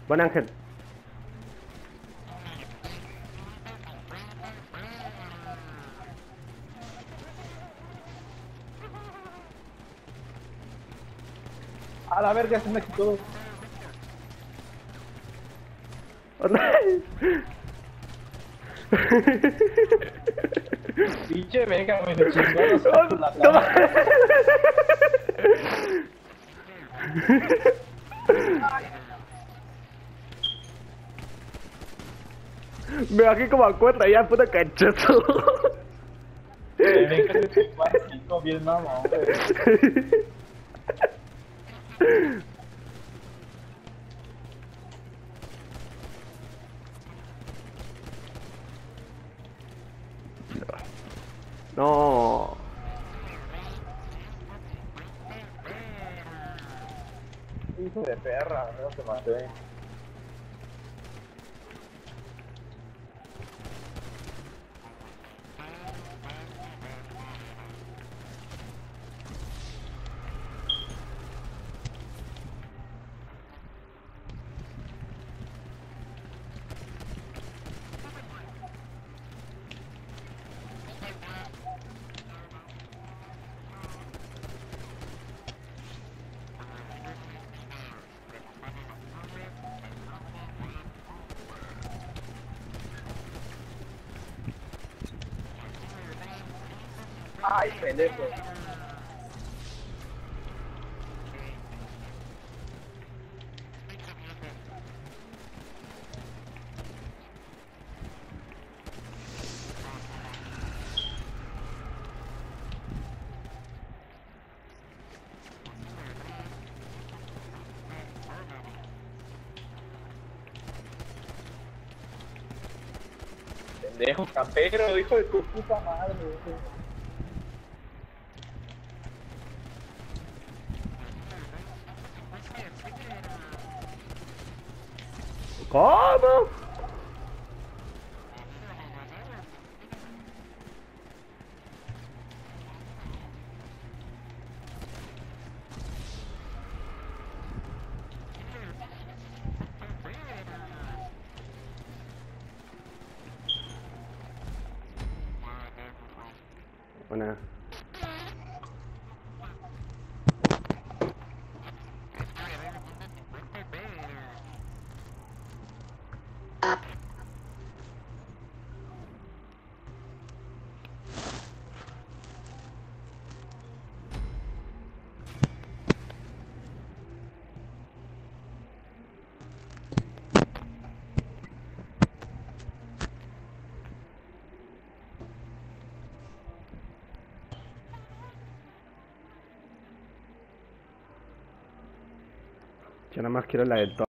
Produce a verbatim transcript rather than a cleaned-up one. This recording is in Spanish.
Buen Ángel. A la verga, se me quitó. Pinche verga, me lo chingó a los con la No. cama. Me bajé como a cuatro ya, puta cachazo. Se ve que se chingó a cinco bien mamón, güey. No. Hijo de perra, no te maté. Ay, pendejo. Pendejo, campero, hijo de tu puta madre. ¿Cómo? Buena. Yo nada más quiero la de todo.